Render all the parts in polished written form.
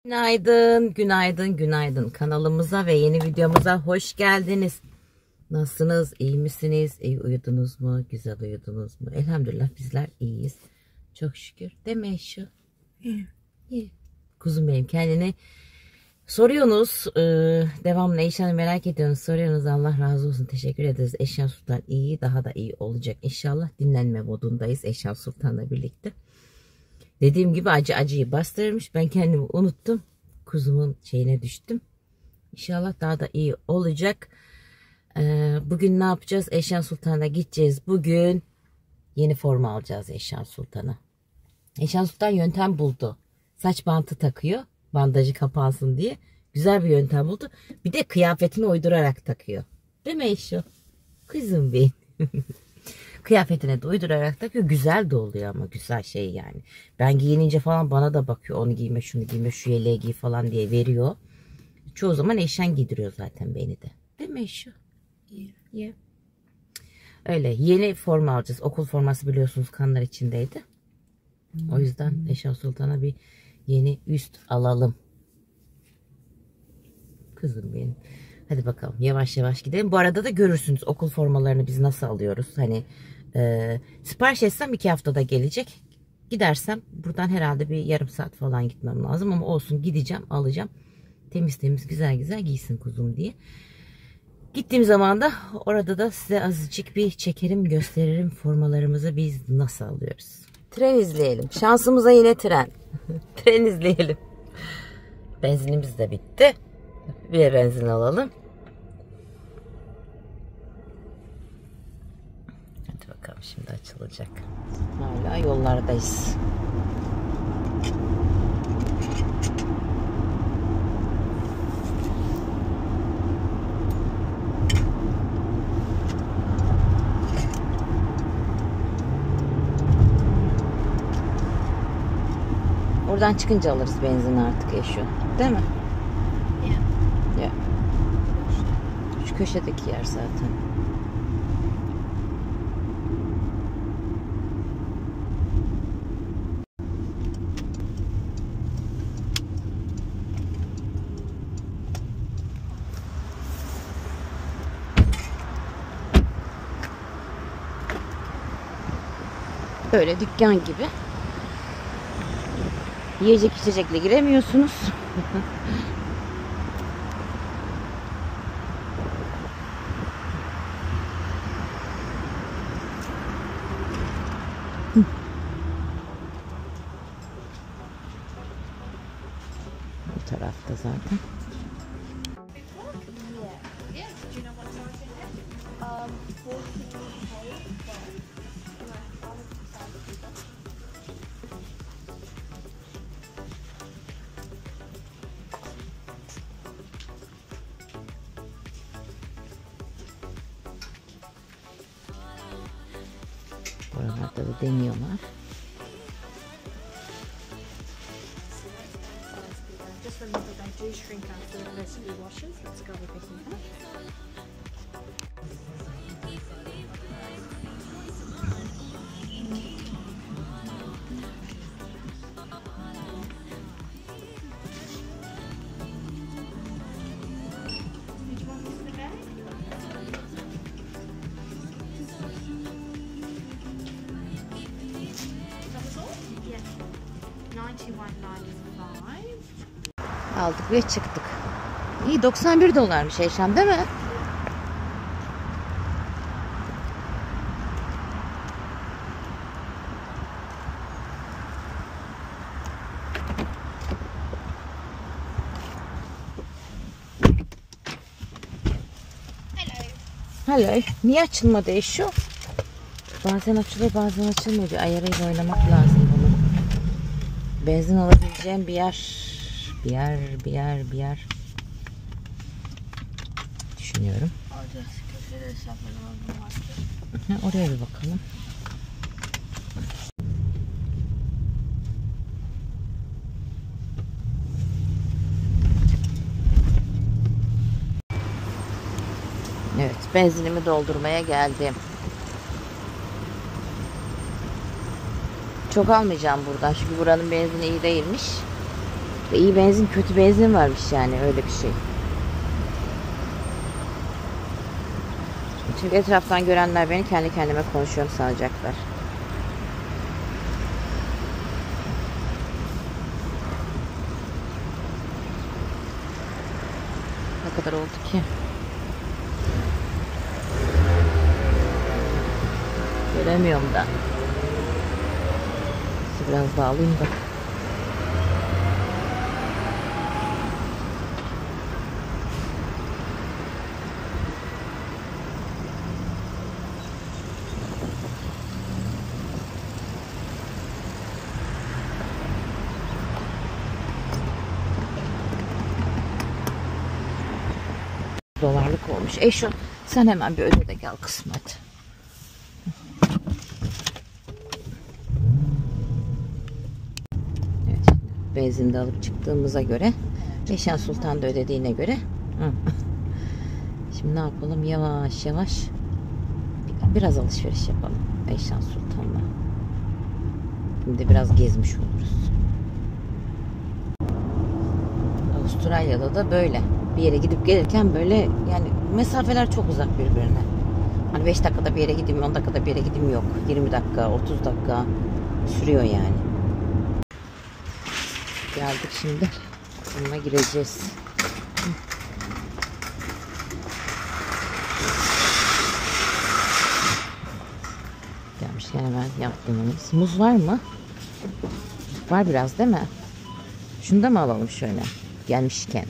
Günaydın, günaydın, günaydın. Kanalımıza ve yeni videomuza hoş geldiniz. Nasılsınız? İyi misiniz? İyi uyudunuz mu? Güzel uyudunuz mu? Elhamdülillah bizler iyiyiz. Çok şükür. Değil mi Eşo? İyi. Kuzum benim, kendini soruyorsunuz. Devamlı Eşan'ı merak ediyorsunuz. Soruyorsunuz. Allah razı olsun. Teşekkür ederiz. Eşan Sultan iyi. Daha da iyi olacak. İnşallah dinlenme modundayız Eşan Sultan'la birlikte. Dediğim gibi acıyı bastırmış. Ben kendimi unuttum. Kuzumun şeyine düştüm. İnşallah daha da iyi olacak. Bugün ne yapacağız? Eşan Sultan'a gideceğiz. Bugün yeni forma alacağız Eşan Sultan'a. Eşan Sultan yöntem buldu. Saç bantı takıyor. Bandajı kapansın diye. Güzel bir yöntem buldu. Bir de kıyafetini uydurarak takıyor. Değil mi Eşo? Kızım benim. Kıyafetine de uydurarak takıyor. Güzel de oluyor ama güzel şey yani. Ben giyinince falan bana da bakıyor. Onu giyme, şunu giyme, şu yeleği giy falan diye veriyor. Çoğu zaman Eşen giydiriyor zaten beni de. Değil mi Eşo? Yeah. Öyle yeni forma alacağız. Okul forması biliyorsunuz kanlar içindeydi. O yüzden Eşen Sultan'a bir yeni üst alalım. Kızım benim. Hadi bakalım yavaş yavaş gidelim. Bu arada da görürsünüz okul formalarını biz nasıl alıyoruz. Hani sipariş etsem 2 haftada gelecek. Gidersem buradan herhalde bir yarım saat falan gitmem lazım. Ama olsun, gideceğim alacağım. Temiz temiz güzel güzel giysin kuzum diye. Gittiğim zaman da orada da size azıcık bir çekerim, gösteririm formalarımızı biz nasıl alıyoruz. Tren izleyelim. Şansımıza yine tren. Tren izleyelim. Benzinimiz de bitti. Bir de benzin alalım. Hadi bakalım, şimdi açılacak. Hala yollardayız. Oradan çıkınca alırız benzini artık Eşo. Değil mi? Ya. Şu köşedeki yer zaten. Böyle dükkan gibi. Yiyecek içecekle giremiyorsunuz. Bu tarafta zaten. Buralarda da deniyorlar. Just remember they do shrink after the recipe washes. Let's go with this one. Aldık ve çıktık. İyi, 91 dolarmış Eşan, değil mi? Hello. Niye açılmadı Eşo? Bazen açılıyor, bazen açılmıyor. Bir ayarıyla oynamak lazım bunu. Benzin alabileceğim bir yer düşünüyorum. Oraya bir bakalım. Evet, benzinimi doldurmaya geldim. Çok almayacağım buradan çünkü buranın benzini iyi değilmiş. İyi benzin, kötü benzin varmış yani, öyle bir şey. Çünkü etraftan görenler beni kendi kendime konuşuyorum sanacaklar. Ne kadar oldu ki? Göremiyorum da. Biraz daha alayım da. Dolarlık olmuş. Şu sen hemen bir öde de gel kızım hadi. Evet, benzin de alıp çıktığımıza göre, Eşen Sultan da ödediğine göre şimdi ne yapalım, yavaş yavaş biraz alışveriş yapalım Eşen Sultan'la. Şimdi biraz gezmiş oluruz. Avustralya'da da böyle bir yere gidip gelirken böyle, yani mesafeler çok uzak birbirine. Hani 5 dakikada bir yere gideyim, 10 dakikada bir yere gideyim yok. 20 dakika, 30 dakika sürüyor yani. Geldik şimdi. Bununla gireceğiz. Gelmişken hemen yaptığımız. Muz var mı? Var biraz değil mi? Şunu da mı alalım şöyle? Gelmişken.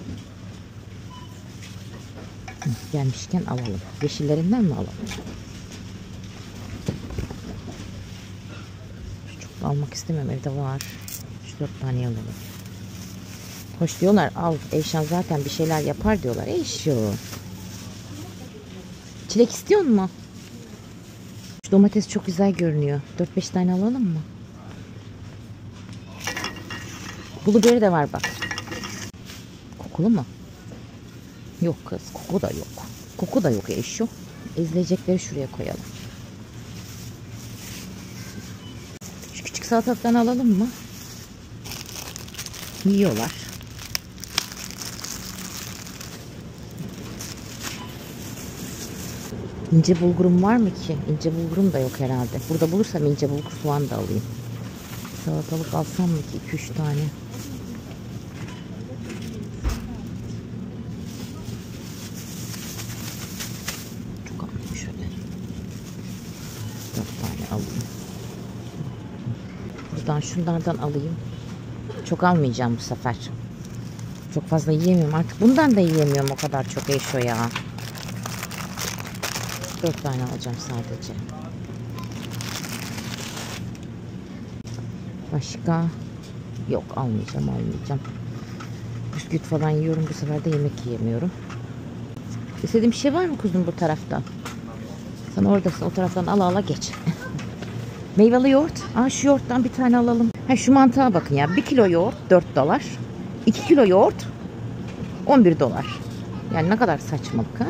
Gelmişken alalım. Yeşillerinden mi alalım? Çok da almak istemiyorum. Evde var. Şu 4 tane alalım. Hoş diyorlar. Al. Eyşan zaten bir şeyler yapar diyorlar. Eyşo. Çilek istiyor mu? Şu domates çok güzel görünüyor. 4-5 tane alalım mı? Blueberry de var bak. Kokulu mu? Yok kız. Koku da yok. Koku da yok Eyşo. Ezilecekleri şuraya koyalım. Şu küçük salatalıktan alalım mı? Yiyorlar. İnce bulgurum var mı ki? İnce bulgurum da yok herhalde. Burada bulursam ince bulgur soğan da alayım. Salatalık alsam mı ki 2-3 tane? Çok alayım şöyle. 4 tane alayım. Buradan şunlardan alayım. Çok almayacağım bu sefer. Çok fazla yiyemiyorum artık. Bundan da yiyemiyorum o kadar çok Eyşo ya. 4 tane alacağım sadece. Başka? Yok almayacağım. Bisküvit falan yiyorum, bu sefer de yemek yiyemiyorum. İstediğin bir şey var mı kuzum bu tarafta? Sen oradasın, o taraftan ala geç. Meyveli yoğurt. Şu yoğurttan bir tane alalım. Şu mantığa bakın ya. 1 kilo yoğurt 4 dolar. 2 kilo yoğurt 11 dolar. Yani ne kadar saçmalık ha?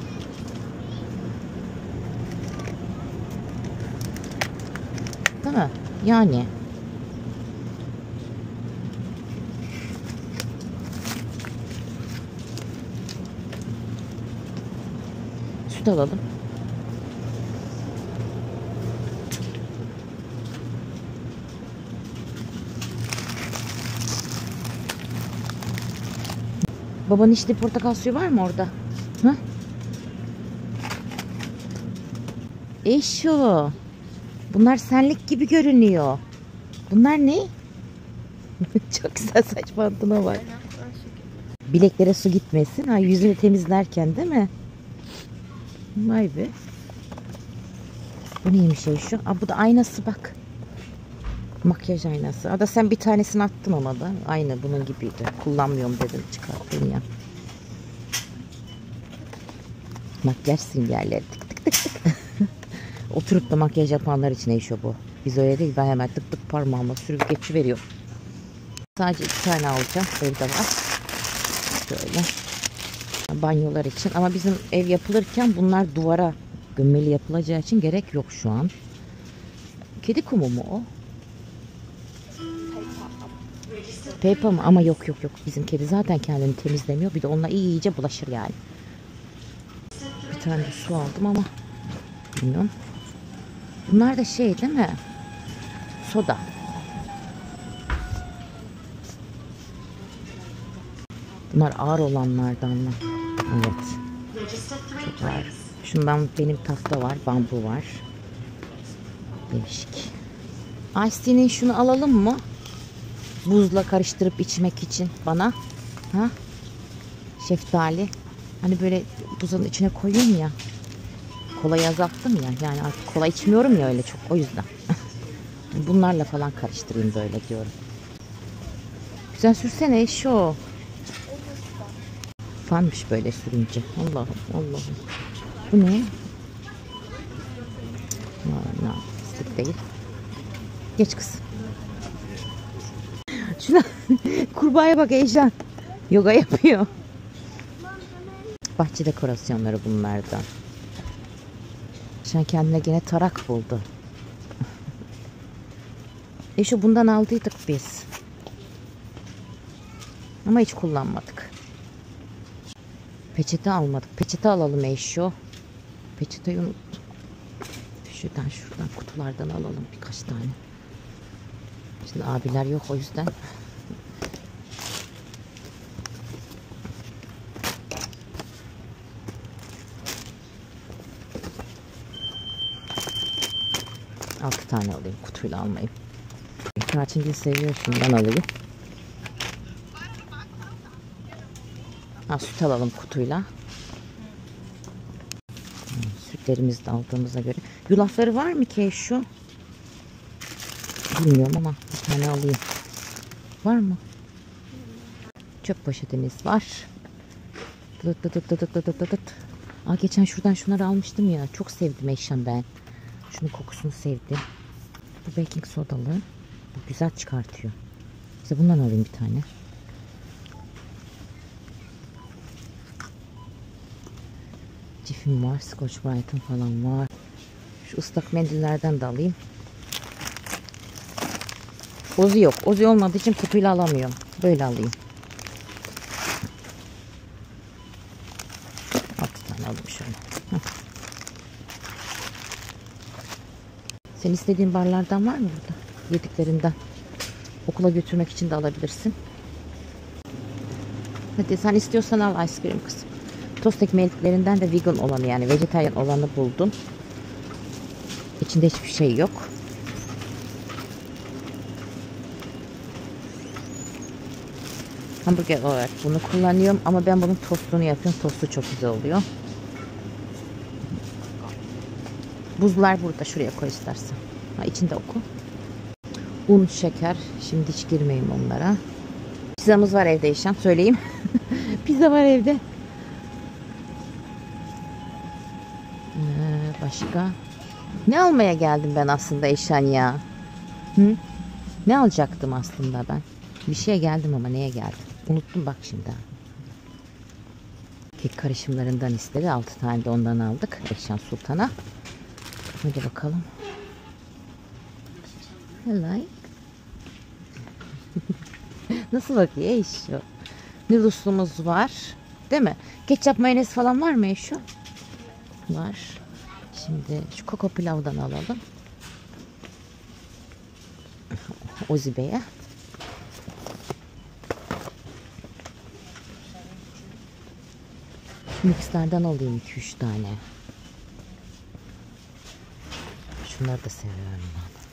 Değil mi? Yani. Süt alalım. Babanın içtiği portakal suyu var mı orada? Hı? Eşo. Bunlar senlik gibi görünüyor. Bunlar ne? Çok güzel saç bantına bak. Bileklere su gitmesin. Yüzünü temizlerken değil mi? Vay be. Bu neymiş Eşo? Bu da aynası bak. Makyaj aynası. Da sen bir tanesini attın ona da. Aynı bunun gibiydi. Kullanmıyorum dedim. Çıkarttın ya. Makyaj simgerleri. Tık tık tık tık. Oturup da makyaj yapanlar için Eşo bu. Biz öyle değil. Ben hemen tık tık parmağıma sürüp geçiveriyorum. Sadece 2 tane alacağım. Evde var. Şöyle. Banyolar için. Ama bizim ev yapılırken bunlar duvara gömmeli yapılacağı için gerek yok şu an. Kedi kumu mu o? Peppa mı? Ama yok. Bizim kedi zaten kendini temizlemiyor. Bir de onunla iyice bulaşır yani. Bir tane de su aldım ama bilmiyorum. Bunlar da şey değil mi? Soda. Bunlar ağır olanlardan mı? Evet. Çok ağır. Şundan benim tahta var, bambu var. Değişik. Ice şunu alalım mı? Buzla karıştırıp içmek için bana. Ha? Şeftali. Hani böyle buzun içine koyuyorum ya. Kolayı azalttım ya. Yani artık kola içmiyorum ya öyle çok. O yüzden. Bunlarla falan karıştırayım böyle diyorum. Güzel sürsene şu. Fanmış böyle sürünce. Allah'ım. Bu ne? Pislik değil. Geç kız. Şuna kurbağaya bak Ejder. Yoga yapıyor. Bahçe dekorasyonları bunlardan. Şu an kendine gene tarak buldu. Şu bundan aldıydık biz. Ama hiç kullanmadık. Peçete almadık. Peçete alalım Eşo. Peçeteyi unuttum. Şuradan kutulardan alalım birkaç tane. Şimdi abiler yok o yüzden. Altı tane alayım kutuyla almayayım. Tarçıngil seviyor, şundan alayım. Süt alalım kutuyla. Sütlerimizi de aldığımıza göre. Yulafları var mı ki şu? Bilmiyorum ama bir tane alayım. Var mı? Çöp poşetimiz var. Geçen şuradan şunları almıştım ya. Çok sevdim Eşan ben. Şunun kokusunu sevdim. Bu baking sodalı. Bu güzel çıkartıyor. İşte bundan alayım bir tane. Cifim var. Scotch Brite'ın falan var. Şu ıslak mendillerden de alayım. Ozi yok. Ozi olmadığı için kutuyla alamıyorum. Böyle alayım. 6 tane alayım şöyle. Sen istediğin barlardan var mı burada? Yediklerinden. Okula götürmek için de alabilirsin. Hadi sen istiyorsan al ice cream kızım. Tost ekmeklerinden de vegan olanı yani vejetaryen olanı buldum. İçinde hiçbir şey yok. Hamburger olarak bunu kullanıyorum ama ben bunun tostunu yapıyorum. Tostu çok güzel oluyor. Buzlar burada. Şuraya koy istersen. İçinde oku. Un, şeker. Şimdi hiç girmeyeyim onlara. Pizzamız var evde Eşan. Söyleyeyim. Pizza var evde. Başka? Ne almaya geldim ben aslında Eşan ya? Hı? Ne alacaktım aslında ben? Bir şeye geldim ama neye geldim? Unuttum bak şimdi. Kek karışımlarından istedi. 6 tane de ondan aldık. Eşan Sultan'a. Hadi bakalım. Hello. Nasıl bakıyor Eşo? Noodles'umuz var. Değil mi? Ketçap mayonez falan var mı Eşo? Var. Şimdi şu koko pilavdan alalım. Ozi Bey'e. Mixlerden alayım 2-3 tane. Şunları da seviyorum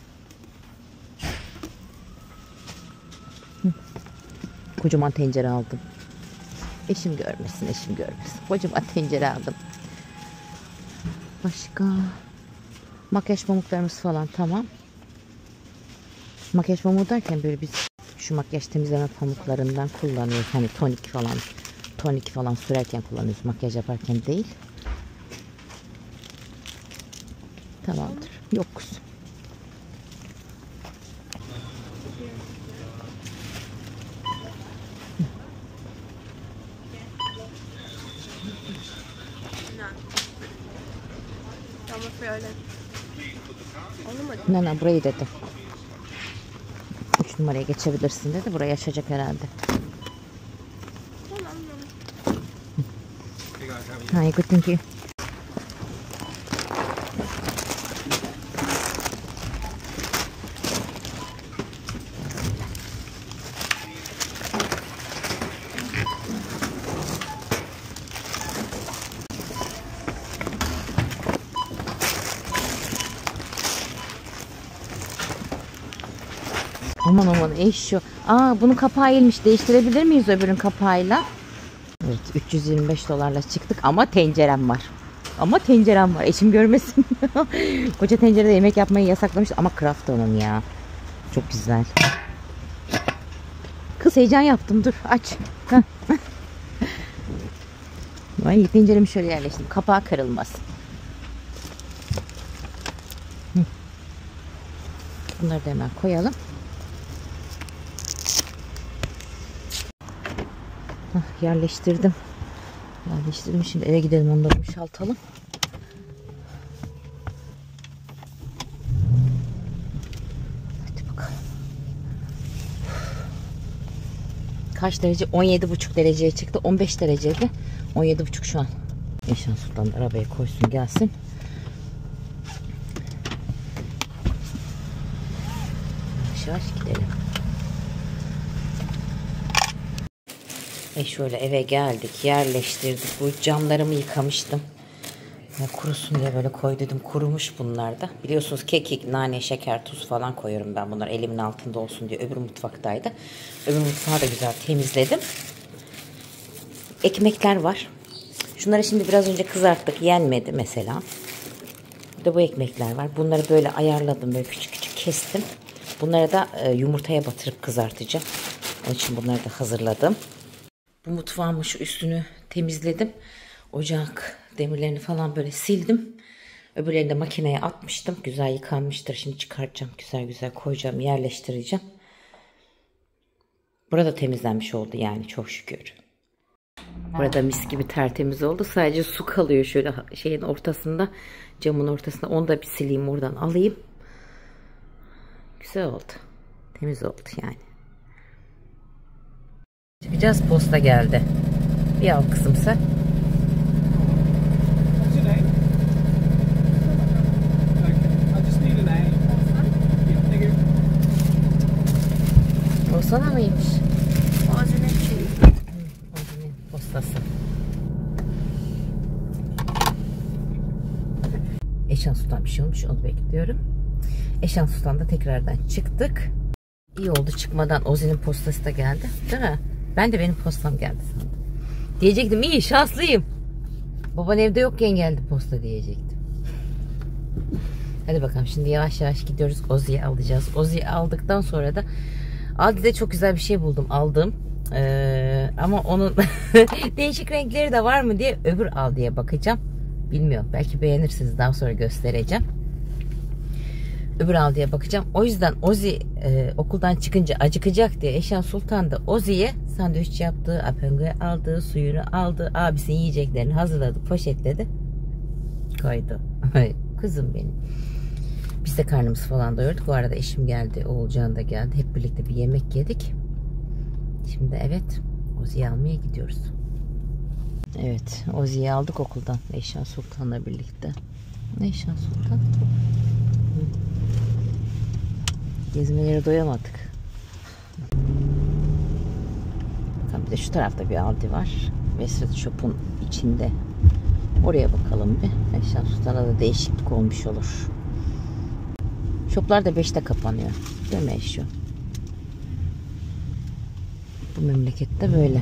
ben. Kocaman tencere aldım. Eşim görmesin. Kocaman tencere aldım. Başka? Makyaj pamuklarımız falan tamam. Makyaj pamuğu derken böyle biz şu makyaj temizleme pamuklarından kullanıyoruz. Hani tonik falan sürerken kullanıyoruz. Makyaj yaparken değil. Tamamdır. Yok kuzum. Ne burayı dedi. 3 5 numaraya geçebilirsin dedi. Burayı açacak herhalde. Hi, good, thank you. Aman aman eşyo. Bunun kapağı eğilmiş. Değiştirebilir miyiz öbürün kapağıyla? Evet, 325 dolarla çıktık ama tencerem var. Eşim görmesin. Koca tencerede yemek yapmayı yasaklamış ama craft onun ya. Çok güzel. Kız heyecan yaptım, dur aç. Ay, tenceremi şöyle yerleştirdim. Kapağı kırılmaz. Bunları da hemen koyalım. Yerleştirdim. Şimdi eve gidelim, onları boşaltalım. Hadi bakalım. Kaç derece? 17,5 dereceye çıktı. 15 dereceydi. 17,5 şu an. Eşan Sultan arabaya koysun gelsin. Yavaş gidelim. Şöyle eve geldik, yerleştirdik. Bu camlarımı yıkamıştım. Kurusun diye böyle koy dedim. Kurumuş bunlar da. Biliyorsunuz kekik, nane, şeker, tuz falan koyuyorum ben. Bunlar elimin altında olsun diye. Öbür mutfaktaydı. Öbür mutfağı da güzel temizledim. Ekmekler var. Şunları şimdi biraz önce kızarttık. Yenmedi mesela. Bir de bu ekmekler var. Bunları böyle ayarladım. Böyle küçük küçük kestim. Bunları da yumurtaya batırıp kızartacağım. Onun için bunları da hazırladım. Bu mutfağımın şu üstünü temizledim. Ocak demirlerini falan böyle sildim. Öbürlerini de makineye atmıştım. Güzel yıkanmıştır. Şimdi çıkartacağım. Güzel güzel koyacağım. Yerleştireceğim. Burada temizlenmiş oldu yani, çok şükür. Burada mis gibi tertemiz oldu. Sadece su kalıyor şöyle şeyin ortasında. Camın ortasında. Onu da bir sileyim, oradan alayım. Güzel oldu. Temiz oldu yani. Çıkacağız, posta geldi. Bir al kızım sen. O sana mıymış? Ozi'nin postası. Eşan Sultan bir şey olmuş, onu bekliyorum. Eşan Sultan'da tekrardan çıktık. İyi oldu çıkmadan, Ozi'nin postası da geldi. Değil mi? Ben de benim postam geldi sandım. Diyecektim iyi, şanslıyım. Baban evde yokken geldi posta diyecektim. Hadi bakalım, şimdi yavaş yavaş gidiyoruz. Ozi'yi alacağız. Ozi'yi aldıktan sonra da Aldi'de çok güzel bir şey buldum. Aldım. Ama onun değişik renkleri de var mı diye öbür Aldi'ye bakacağım. Bilmiyorum. Belki beğenirsiniz. Daha sonra göstereceğim. Öbür Aldi'ye bakacağım. O yüzden Ozi okuldan çıkınca acıkacak diye Eşan Sultan da Ozi'ye sandviç yaptı. Apenge aldı. Suyunu aldı. Abisinin yiyeceklerini hazırladı. Poşetledi. Koydu. Kızım benim. Biz de karnımızı falan doyurduk. Bu arada eşim geldi. Oğulcan da geldi. Hep birlikte bir yemek yedik. Şimdi evet, Ozi'yi almaya gidiyoruz. Evet, Ozi'yi aldık okuldan. Eşan Sultan'la birlikte. Eşan Sultan. Gezmelere doyamadık. Bakın bir de şu tarafta bir Aldi var. Westwood Shop'un içinde. Oraya bakalım bir. Eşan Sultan'a da değişiklik olmuş olur. Shoplar da 5'te kapanıyor. Değil mi Eşo? Bu memlekette böyle.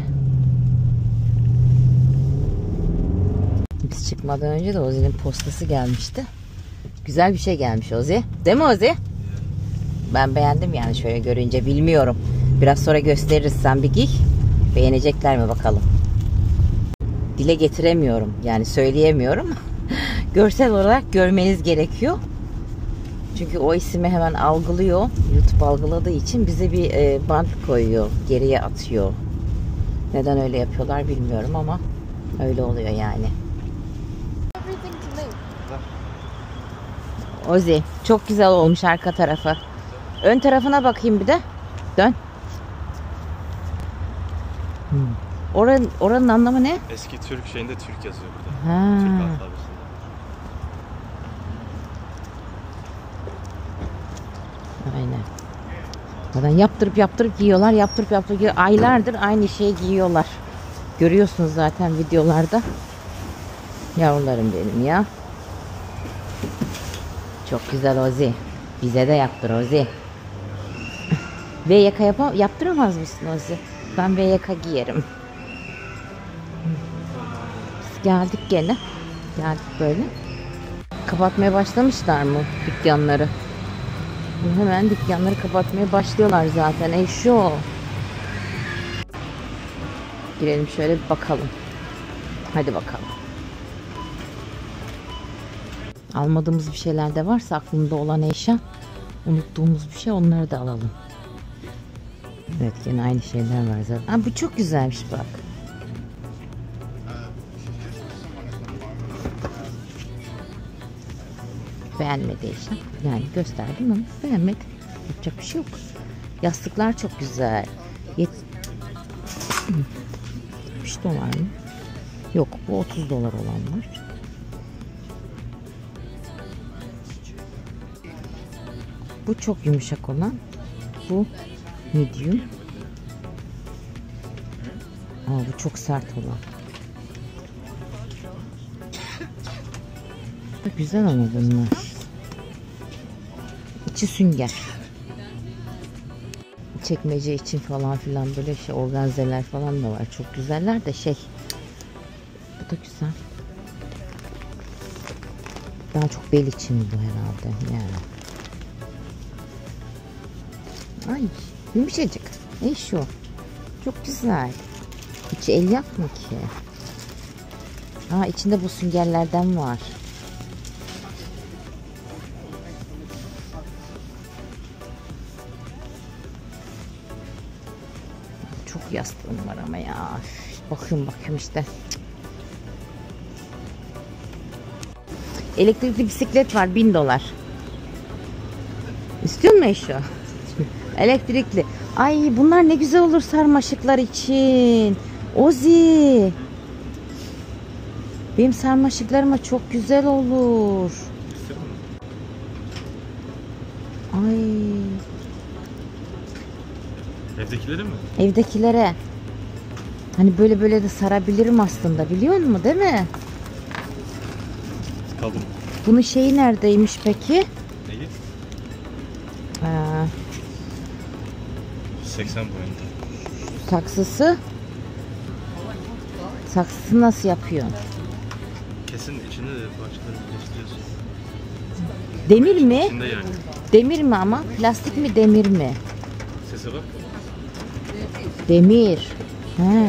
Biz çıkmadan önce de Ozi'nin postası gelmişti. Güzel bir şey gelmiş Ozi. Değil mi Ozi? Ben beğendim yani şöyle görünce, bilmiyorum. Biraz sonra gösteririz, sen bir giy. Beğenecekler mi bakalım. Dile getiremiyorum yani, söyleyemiyorum. Görsel olarak görmeniz gerekiyor. Çünkü o ismi hemen algılıyor. YouTube algıladığı için bize bir bant koyuyor. Geriye atıyor. Neden öyle yapıyorlar bilmiyorum ama öyle oluyor yani. Ozi çok güzel olmuş arka tarafı. Ön tarafına bakayım bir de. Dön. Oranın anlamı ne? Eski Türk şeyinde Türk yazıyor burada. Ha. Türk alfabesinde. Aynen. Zaten yaptırıp giyiyorlar. Yaptırıp giyiyor. Aylardır aynı şeyi giyiyorlar. Görüyorsunuz zaten videolarda. Yavrularım benim ya. Çok güzel Ozi. Bize de yaptır Ozi. V yaka yaptıramaz mısın Ozi? Ben V yaka giyerim. Biz geldik gene. Geldik böyle. Kapatmaya başlamışlar mı dükkanları? Hemen dükkanları kapatmaya başlıyorlar zaten. Şu. Girelim şöyle bir bakalım. Hadi bakalım. Almadığımız bir şeyler de varsa aklımda olan eşya, unuttuğumuz bir şey, onları da alalım. Evet, yine aynı şeyler var zaten. Aa, bu çok güzelmiş bak. Beğenmedi eşya. Yani gösterdim ama beğenmedi. Yapacak bir şey yok. Yastıklar çok güzel. 70 dolar mı? Yok, bu 30 dolar olan var. Bu çok yumuşak olan. Bu medium. Bu çok sert olan. Güzel ama bunlar. İçi sünger. Çekmece için falan filan böyle şey, organzeler falan da var. Çok güzeller de şey. Bu da güzel. Daha çok bel için bu herhalde. Yani. Ay, yumuşacık. Ne şu? Çok güzel. İçi elyaf mı ki? İçinde bu süngerlerden var. Çok yastığım var ama ya. Bakıyorum işte. Elektrikli bisiklet var, 1000 dolar. İstiyor musun Eşo? Elektrikli. Ay, bunlar ne güzel olur sarmaşıklar için. Ozi. Benim sarmaşıklarıma çok güzel olur. Ay. Evdekilere mi? Evdekilere. Hani böyle de sarabilirim aslında, biliyor musun, değil mi? Kaldım. Bunun şeyi neredeymiş peki? Neyi? 80 boyunda. Saksısı nasıl yapıyorsun? Kesin içinde de parçaları birleştiriyorsun. Demir mi? İçinde yani. Demir mi ama? Plastik mi, demir mi? Sese bak. Demir. He.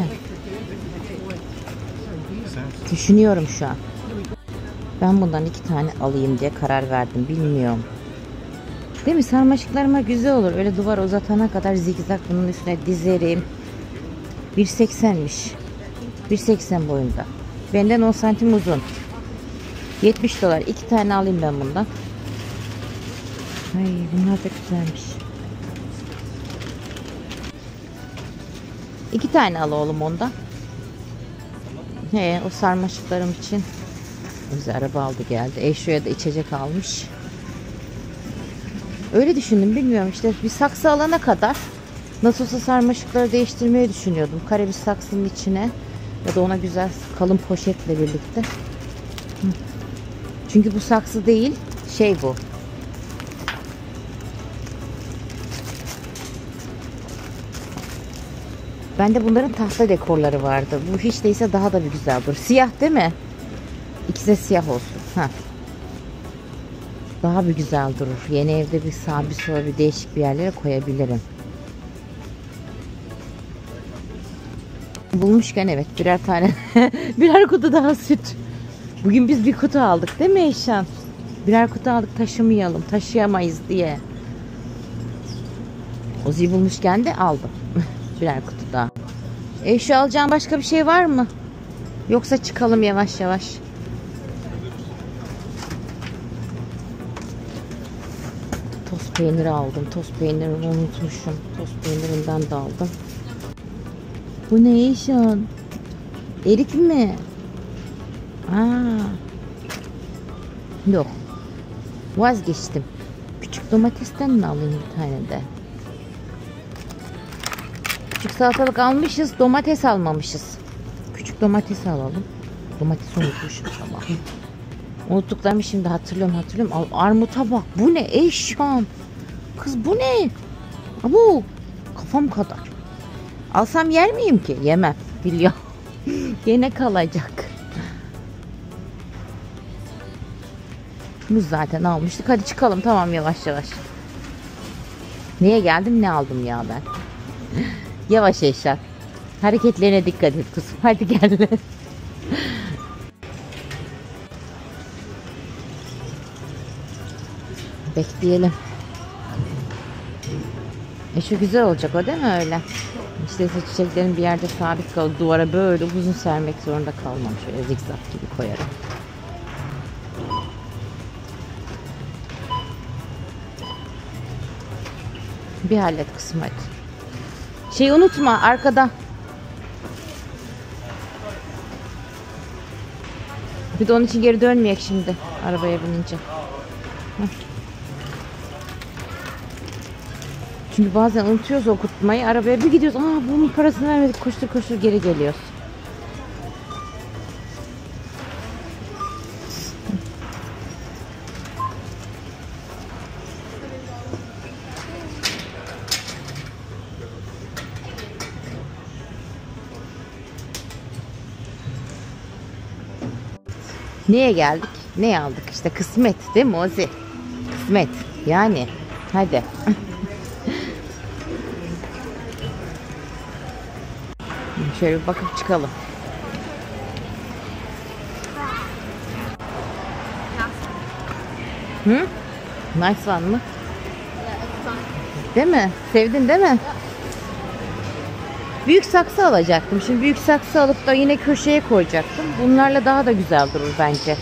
Sen Düşünüyorum şu an. Ben bundan 2 tane alayım diye karar verdim. Bilmiyorum. Değil mi? Sarmaşıklarıma güzel olur. Öyle duvar uzatana kadar zigzag bunun üstüne dizerim. 1.80'miş. 1.80 boyunda. Benden 10 santim uzun. 70 dolar. 2 tane alayım ben bundan. Ay, bunlar da güzelmiş. 2 tane al oğlum ondan. O sarmaşıklarım için. Bize araba aldı geldi. Eşo'ya da içecek almış. Öyle düşündüm, bilmiyorum işte, bir saksı alana kadar nasıl olsa sarmaşıkları değiştirmeyi düşünüyordum. Kare bir saksının içine ya da ona güzel kalın poşetle birlikte. Çünkü bu saksı değil, şey bu. Bende bunların tahta dekorları vardı. Bu hiç değilse daha da bir güzel olur. Siyah değil mi? İkisi de siyah olsun. Daha bir güzel durur. Yeni evde bir sağa bir sola bir değişik bir yerlere koyabilirim. Bulmuşken evet, birer tane birer kutu daha süt. Bugün biz bir kutu aldık değil mi Eşan? Birer kutu aldık, taşımayalım, taşıyamayız diye. Ozi'yi bulmuşken de aldım. Birer kutu daha. Şu alacağım başka bir şey var mı? Yoksa çıkalım yavaş yavaş. Tost peyniri aldım. Toz peynirini unutmuşum. Toz peynirinden de aldım. Bu ne Eyşan? Erik mi? Aa. Yok. Vazgeçtim. Küçük domatesten mi alayım bir tane de? Küçük salatalık almışız. Domates almamışız. Küçük domates alalım. Domates unutmuşum ama. Unuttuklarımı şimdi hatırlıyorum. Armuta bak. Bu ne Eyşan? Kız bu ne? Bu kafam kadar. Alsam yer miyim ki? Yemem. Biliyorum. Gene kalacak. Muz zaten almıştık. Hadi çıkalım tamam yavaş yavaş. Neye geldim ne aldım ya ben? Yavaş Eşat. Hareketlerine dikkat et kızım. Hadi gel. Bekleyelim. Şu güzel olacak o değil mi öyle? İşte çiçeklerin bir yerde sabit kalıp duvara böyle uzun sermek zorunda kalmam. Şöyle zikzak gibi koyarım. Bir hallet kısım hadi. Şeyi unutma arkada. Bir de onun için geri dönmeyek şimdi arabaya binince. Çünkü bazen unutuyoruz okutmayı. Arabaya bir gidiyoruz. Bunun parasını vermedik. Koştur koştur geri geliyoruz. Neye geldik? Ne aldık? İşte kısmet değil mi Ozi? Kısmet. Yani. Hadi. Şöyle bir bakıp çıkalım. Hı? Nice one mı? Değil mi? Sevdin değil mi? Büyük saksı alacaktım. Şimdi büyük saksı alıp da yine köşeye koyacaktım. Bunlarla daha da güzel durur bence.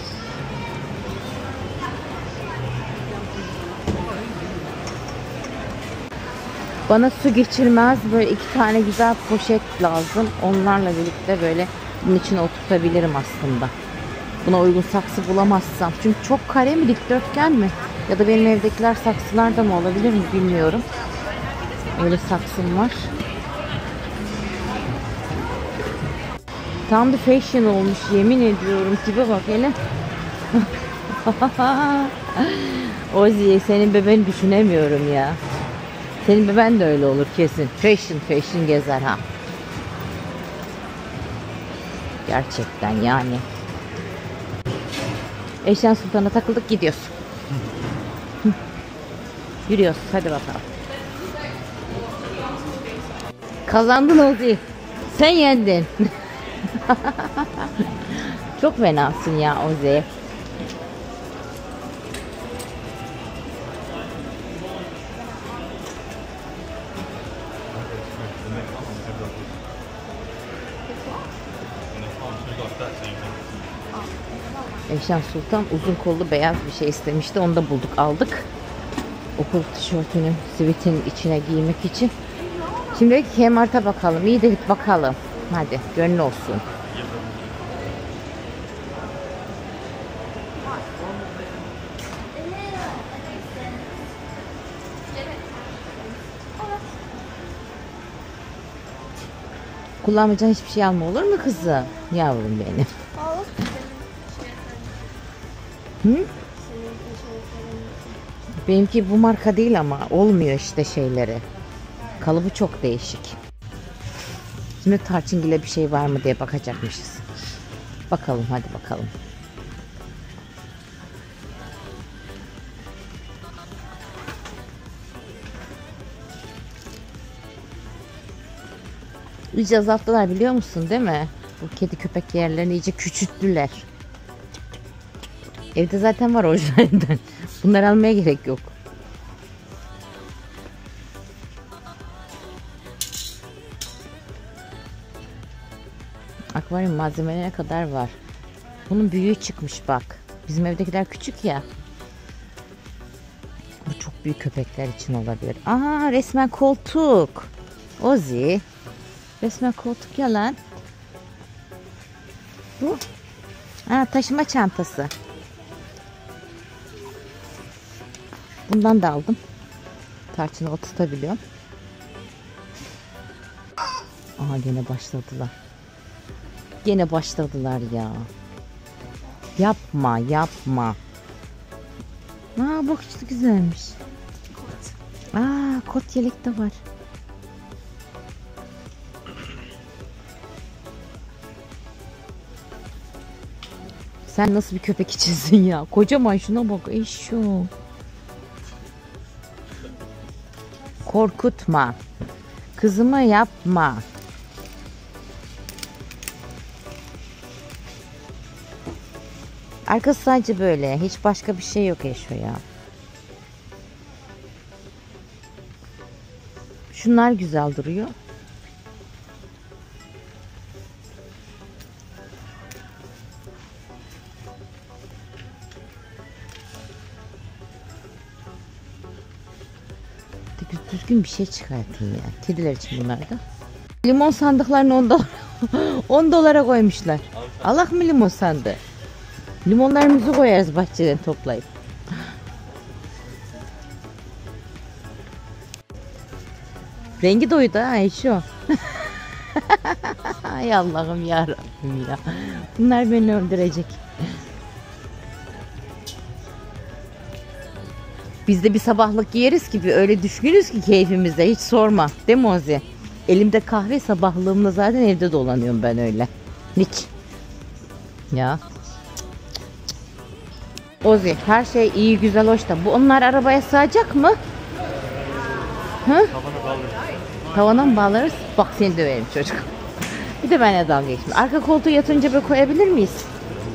Bana su geçirmez böyle 2 tane güzel poşet lazım. Onlarla birlikte böyle bunun içine oturtabilirim aslında. Buna uygun saksı bulamazsam. Çünkü çok kare mi dikdörtgen mi? Ya da benim evdekiler saksılarda mı olabilir mi bilmiyorum. Öyle saksım var. Tam bir fashion olmuş yemin ediyorum. Tipe bak hele. Ozi senin bebeğini düşünemiyorum ya. Senin beben de öyle olur kesin. Fashion gezer ha. Gerçekten yani. Eşen Sultan'a takıldık gidiyoruz. Yürüyoruz hadi bakalım. Kazandın Ozi. Sen yendin. Çok fenasın ya Ozi. Eyşan Sultan uzun kollu beyaz bir şey istemişti. Onu da bulduk aldık. Okul tişörtünün sivitin içine giymek için. Şimdi Kmart'a bakalım. İyi dedik bakalım. Hadi gönlü olsun. Kullanmayacağın hiçbir şey alma olur mu kızım? Yavrum benim. Hı? Benimki bu marka değil ama olmuyor işte şeyleri. Kalıbı çok değişik. Şimdi tarçingile bir şey var mı diye bakacakmışız. Bakalım hadi bakalım. İyice azalttılar biliyor musun değil mi? Bu kedi köpek yerlerini iyice küçülttüler. Evde zaten var orijinalinden. Bunları almaya gerek yok. Akvaryum malzemelerine kadar var. Bunun büyüğü çıkmış bak. Bizim evdekiler küçük ya. Bu çok büyük köpekler için olabilir. Aa, resmen koltuk. Ozi. Resmen koltuk yalan. Bu. Aa, taşıma çantası. Bundan da aldım. Tarçını oturtabiliyorum. Aha, gene başladılar. Gene başladılar ya. Yapma, yapma. Aa, bak işte güzelmiş. Aa, kot yelek de var. Sen nasıl bir köpek içinsin ya? Kocaman, şuna bak eşşo. Korkutma. Kızımı yapma. Arkası sadece böyle. Hiç başka bir şey yok eşo ya. Şunlar güzel duruyor. Düzgün bir şey çıkartayım ya. Kediler için bunlar da. Limon sandıklarını 10 dolar 10 dolara koymuşlar. Allah mı limon sandığı? Limonlarımızı koyarız bahçeden toplayıp. Rengi doydu ha şu. Ay Allah'ım yarabbim ya. Bunlar beni öldürecek. Biz de bir sabahlık yeriz gibi öyle düşünürüz ki keyfimizde, hiç sorma. Değil mi Ozi? Elimde kahve, sabahlığımda zaten evde dolanıyorum ben öyle. Hiç. Ya. Ozi, her şey iyi, güzel, hoş da. Bu onlar arabaya sığacak mı? Hı? Tavana mı bağlarız? Bak seni döverim çocuk. Bir de benimle dalga geçme. Arka koltuğu yatınca böyle koyabilir miyiz?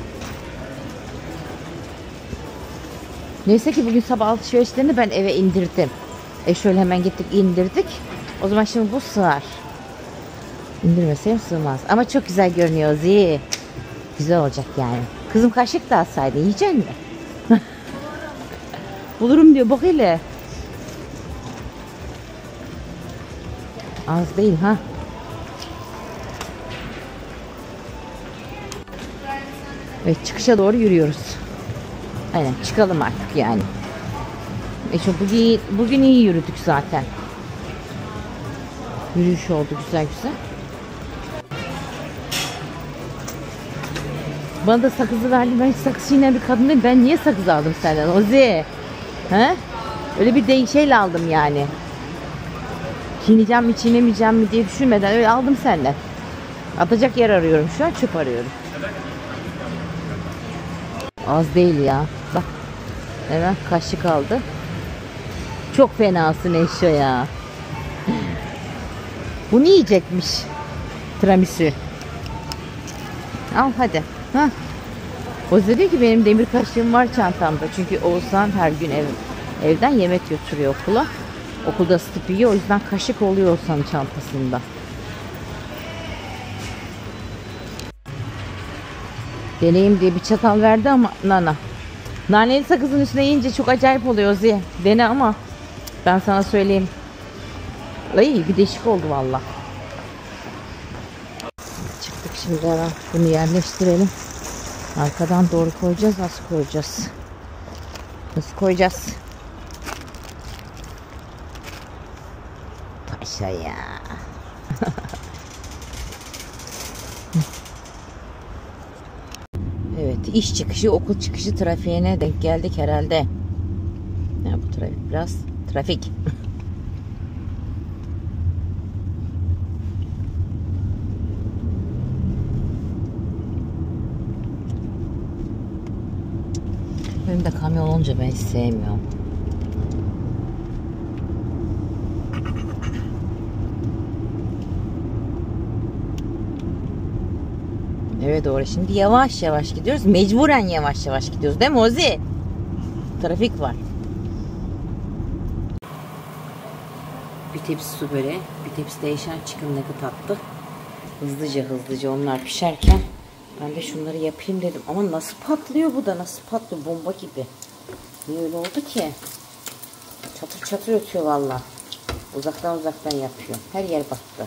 Neyse ki bugün sabah alışverişlerini ben eve indirdim. Şöyle hemen gittik indirdik. O zaman şimdi bu sığar. İndirmeseyim sığmaz. Ama çok güzel görünüyor Zi. Güzel olacak yani. Kızım kaşık da alsaydı, yiyecek mi? Bulurum diyor, bak hele. Az değil ha. Evet, çıkışa doğru yürüyoruz. Aynen, çıkalım artık yani. Şu bugün iyi yürüdük zaten. Yürüyüş oldu güzel güzel. Bana da sakızı verdi. Ben hiç sakız çiğneyen bir kadın değilim. Ben niye sakız aldım senden Ozi? He? Öyle bir şeyle aldım yani. Çiğneyeceğim mi çiğnemeyeceğim mi diye düşünmeden öyle aldım senden. Atacak yer arıyorum şu an, çöp arıyorum. Az değil ya. Bak. Hemen kaşık aldı. Çok fenasın eşya ya. Bunu yiyecekmiş. Tiramisu. Al hadi. Hah. Ozi diyor ki benim demir kaşığım var çantamda. Çünkü Oğuzhan her gün evden yemek götürüyor okula. Okulda ısıtıp yiyor. O yüzden kaşık oluyor Oğuzhan'ın çantasında. Deneyim diye bir çatal verdi ama nana. Naneli sakızın üstüne yiyince çok acayip oluyor Ozi. Dene ama ben sana söyleyeyim. Ay, bir değişik oldu valla. Çıktık şimdi, hemen bunu yerleştirelim. Arkadan doğru koyacağız. Nasıl koyacağız? Nasıl koyacağız? Aşağıya. Evet, iş çıkışı, okul çıkışı trafiğine denk geldik herhalde. Ya bu trafik biraz trafik. Önümde kamyon olunca ben hiç sevmiyorum. Eve doğru şimdi yavaş yavaş gidiyoruz. Mecburen yavaş yavaş gidiyoruz değil mi Ozi? Trafik var. Bir tepsi su böreği, bir tepsi değişen chicken nugget attı. Hızlıca onlar pişerken ben de şunları yapayım dedim. Ama nasıl patlıyor bu da, nasıl patlıyor, bomba gibi. Niye öyle oldu ki? Çatır çatır ötüyor valla. Uzaktan yapıyor. Her yer battı.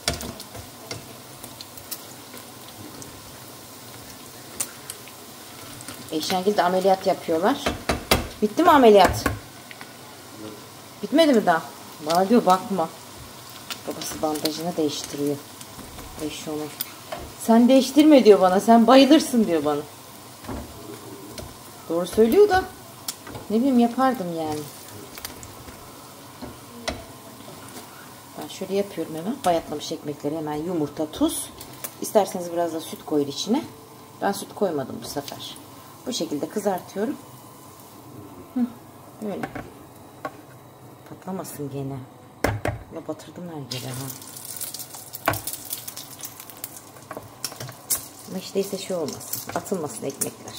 Eyşengil'de ameliyat yapıyorlar. Bitti mi ameliyat? Bitmedi mi daha? Bana diyor bakma. Babası bandajını değiştiriyor. Eşonu. Sen değiştirme diyor bana. Sen bayılırsın diyor bana. Doğru söylüyor da. Ne bileyim yapardım yani. Ben şöyle yapıyorum hemen. Bayatlamış ekmekleri hemen yumurta, tuz. İsterseniz biraz da süt koyun içine. Ben süt koymadım bu sefer. Bu şekilde kızartıyorum. Böyle. Patlamasın gene. Valla batırdım her yere ha. Ama işte ise şey olmasın. Atılmasın ekmekler.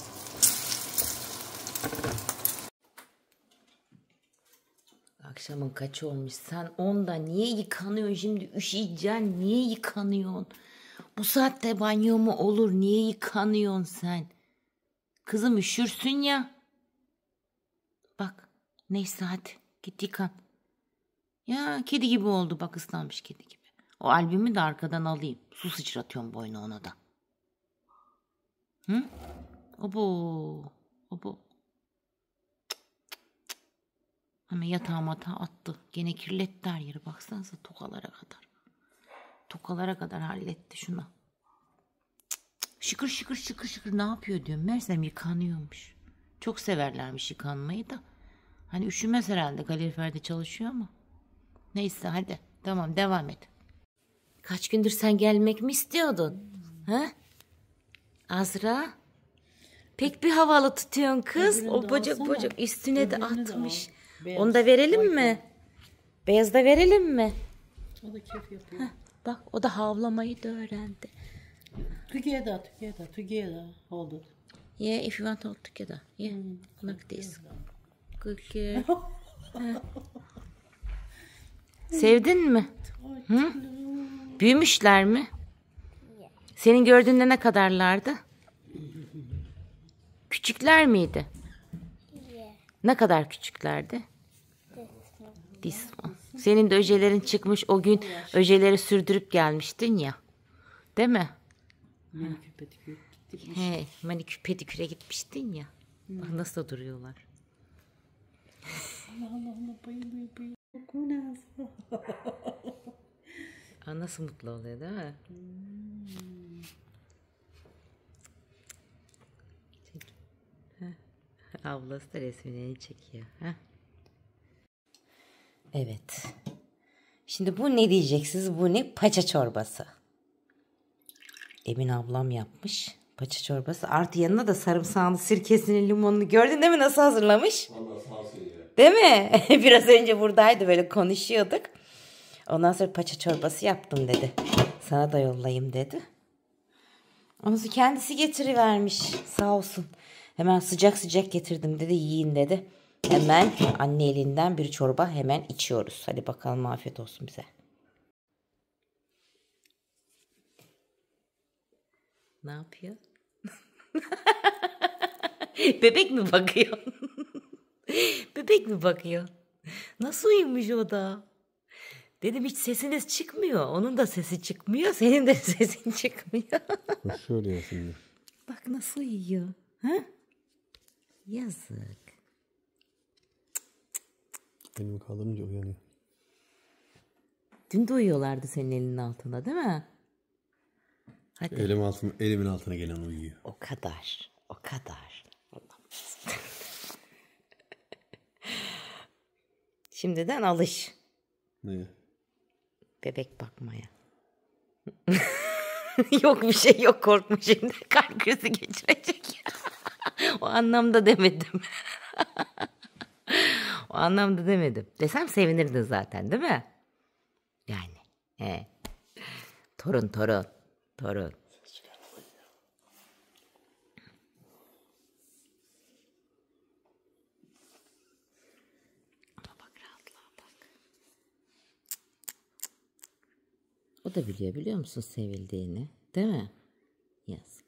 Akşamın kaçı olmuş? Sen 10'da niye yıkanıyorsun şimdi? Üşüyeceksin. Niye yıkanıyorsun? Bu saatte banyo mu olur? Niye yıkanıyorsun sen? Kızım üşürsün ya. Bak. Neyse hadi. Git yıkan. Ya kedi gibi oldu. Bak ıslanmış kedi gibi. O albümü de arkadan alayım. Su sıçratıyorum boyuna ona da. Hı? Obo. Obo. Hemen yatağa attı. Gene kirletti her yeri. Baksanıza tokalara kadar. Tokalara kadar halletti şunu. Şıkır şıkır şıkır şıkır ne yapıyor diyorum. Meğersem yıkanıyormuş. Çok severlermiş yıkanmayı da. Hani üşümez herhalde, kaloriferde çalışıyor ama. Neyse hadi. Tamam devam et. Kaç gündür sen gelmek mi istiyordun? Ha? Azra? Pek bir havalı tutuyorsun kız. O bocak üstüne de atmış. Onu da verelim mi? Beyaz da verelim mi? O da keyif yapıyor. Heh, bak o da havlamayı da öğrendi. Together. Hold it. Yeah, if you want to hold together. Yeah, like this. Good girl. Sevdin mi? Hı? Büyümüşler mi? Senin gördüğünde ne kadarlardı? Küçükler miydi? Ne kadar küçüklerdi? This one. Senin de öjelerin çıkmış, o gün öjeleri sürdürüp gelmiştin ya. Değil mi? He, manikür pediküre gitmiştin ya. Bak nasıl duruyorlar. Allah bayılıyor. Aa, nasıl mutlu oluyor değil mi? Ablası da resmini çekiyor. Heh. Evet. Şimdi bu ne diyeceksiniz? Bu ne? Paça çorbası. Emin ablam yapmış. Paça çorbası. Artı yanına da sarımsağını, sirkesini, limonunu gördün değil mi? Nasıl hazırlamış? Vallahi sağ olsun ya. Değil mi? Biraz önce buradaydı, böyle konuşuyorduk. Ondan sonra paça çorbası yaptım dedi. Sana da yollayayım dedi. Onu kendisi getirivermiş. Sağ olsun. Hemen sıcak sıcak getirdim dedi. Yiyin dedi. Hemen anne elinden bir çorba hemen içiyoruz. Hadi bakalım, afiyet olsun bize. Ne yapıyor? Bebek mi bakıyor? Bebek mi bakıyor? Nasıl uyumuş o da? Dedim hiç sesiniz çıkmıyor. Onun da sesi çıkmıyor. Senin de sesin çıkmıyor. Şöyle ya şimdi. Bak nasıl uyuyor. Ha? Yazık. Benim kaldırınca uyanıyor. Dün de uyuyorlardı senin elinin altında değil mi? Hadi. Elimin altına gelen uyuyor. O kadar. O kadar. Şimdiden alış. Ne? Bebek bakmaya. Yok bir şey yok, korkma şimdi. Kalp krizi geçirecek. O anlamda demedim. O anlamda demedim. Desem sevinirdin zaten değil mi? Yani. He. Torun. Ama bak rahatlığa bak. O da biliyor musun sevildiğini? Değil mi? Yazık.